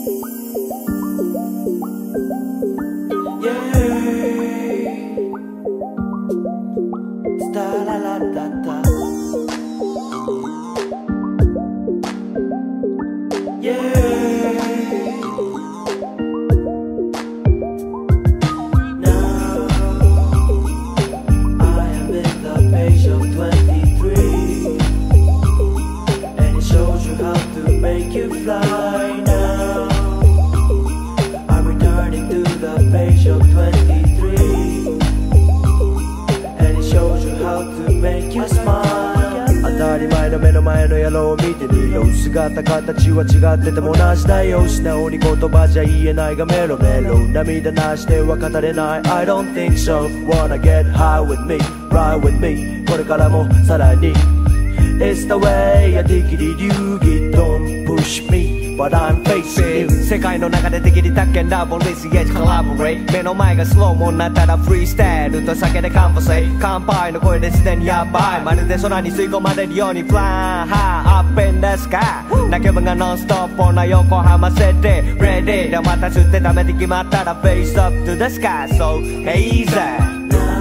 当たり前の目の前の野郎を見てみろ。姿形は違ってても同じだよ。素直に言葉じゃ言えないがメロメロ。涙なしでは語れない I don't think so. Wanna get high with me, ride with me. これからもさらに It's the way I take it you get. Don't push me but I'm facing you. 世界の中で敵に宅建ラボリスイエッジコラボレイ。目の前がスローモになったらフリースタイルと酒でカンパセイ。乾杯の声ですでにヤバい。まるで空に吸い込まれるようにフライハー Up in the sky。 泣けばがノンストップな横浜セティ Ready でまた吸ってためて決まったら Face up to the sky So easy。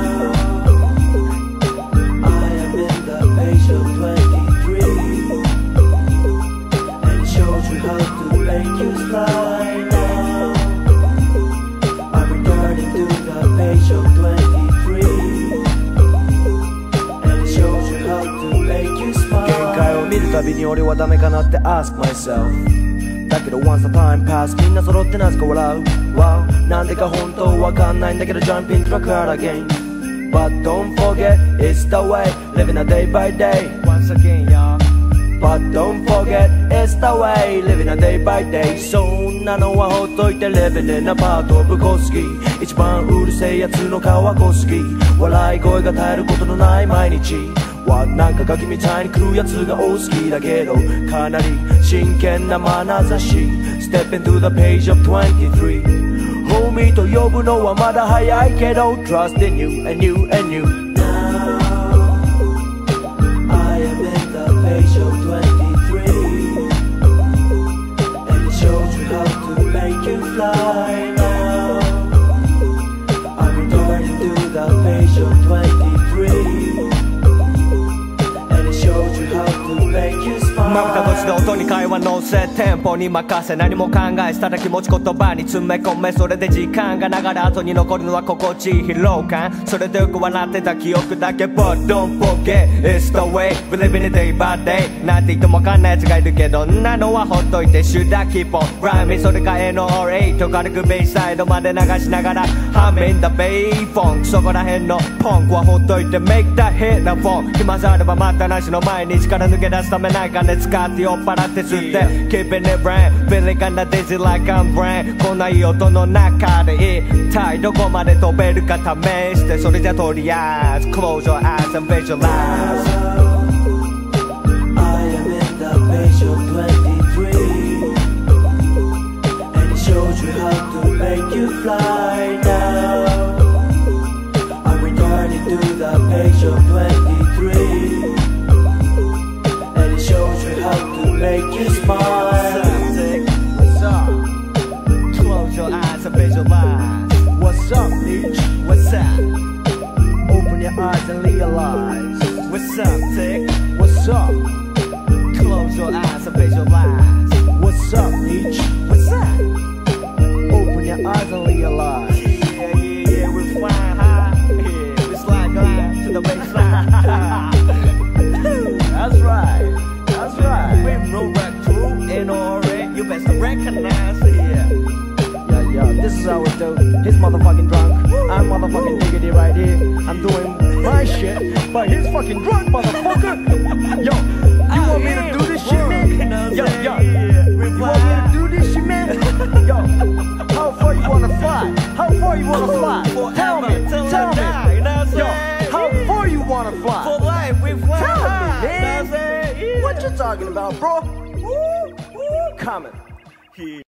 見るたびに俺はダメかなって ask myself。 だけど once a time pass みんな揃ってなぜか笑う Wow なんでか本当わかんないんだけど jump into the crowd again But don't forget it's the way living a day by day Once again y'all But don't forget it's the way living a day by day そんなのはほっといて living in a part of 小杉一番うるせえやつの顔は小杉笑い声が絶えることのない毎日なんかガキみたいに来るやつが多すぎだけどかなり真剣な眼差し Step into the page of 23 Homie と呼ぶのはまだ早いけど Trust in you and you and you Now I am in the page of 23 And it shows you how to make you fly now I'm returning to the page of 23 まぶた閉じて音に会話乗せテンポに任せ何も考えしただ気持ち言葉に詰め込めそれで時間が流れ後に残るのは心地いい疲労感それでよく笑ってた記憶だけ But don't forget it's the way we living it day by day なんて言ってもわかんない奴がいるけどんなのはほっといて Should I keep on rhyming それか NORA と軽くベイサイドまで流しながら Humming the bay funk そこら辺のポンクはほっといて Make that hit the phone 暇さあれば待ったなしの毎日から抜け出すためない金使って酔っ払って吸って Keeping it brand Feeling kinda dizzy like I'm brand こんないい音の中で一体どこまで飛べるか試してそれじゃとりあえず Close your eyes and visualize I am in the page of 23 And it shows you how to make you fly now I'm returning to the page of 23 And it shows you how to make you smile What's up? Close your eyes and visualize What's up, bitch? What's up? Open your eyes and realize What's up, Tick? What's up? Close your eyes and visualize What's up, bitch? What's up? Open your eyes and realize Yeah, we're flying high Yeah, we slide down to the baseline That's right, that's right We roll back through NORA You best recognize it Yeah, this is how we do He's motherfucking drunk I'm motherfucking diggity right here I'm doing my shit But he's fucking drunk, motherfucker Yo, you want me to do this shit, man? Yo, you want me to do this shit, man? Yo, how far you wanna fly? How far you wanna fly? Tell me, Yo, how far you wanna fly? For life, we fly Tell me, man What you talking about, bro? Coming